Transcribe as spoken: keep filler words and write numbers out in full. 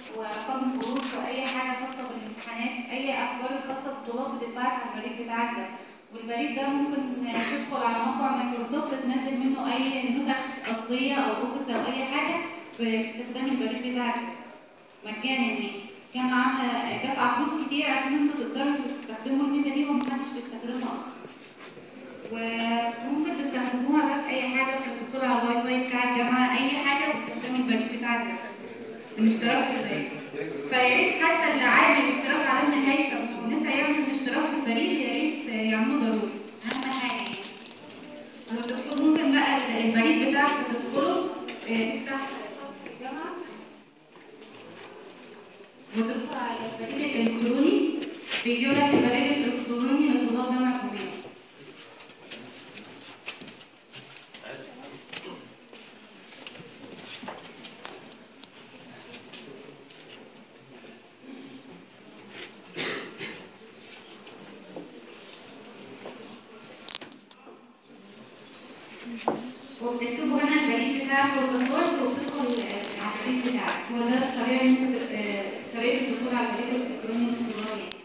وارقام الفروض واي حاجه خاصه بالامتحانات، اي اخبار الخاصه بالطلاب بتتبعت على البريد بتاعك ده. والبريد ده ممكن تدخل على موقع مايكروسوفت تنزل منه اي نسخ اصليه او اوفيس او اي حاجه باستخدام البريد بتاعك مجانا. يعني كان عامله دفع فلوس كتير عشان انتوا تقدروا تستخدموا الميزه دي ومحدش بيستخدمها اصلا. وممكن تستخدموها بقى في اي حاجه، في الدخول على الواي فاي بتاع الجامعه، اي حاجه باستخدام البريد بتاعك ده، الاشتراك في البريد. فيا ريت حتى اللي عامل اشتراك على النهايه والناس هيعمل الاشتراك في البريد يا ريت يعملوه ضروري، اهم حاجه يعني. وتدخل ممكن بقى البريد بتاعك تدخله تفتح الجامعه وتدخل على البريد الالكتروني، بيجيب لك البريد الالكتروني لطلاب جامعه حكوميه. وبتكتبوا هنا البريد بتاعك والباسورد وبتدخل على البريد بتاعك. هو ده الطريقه طريقه الدخول على البريد الالكتروني الالكتروني.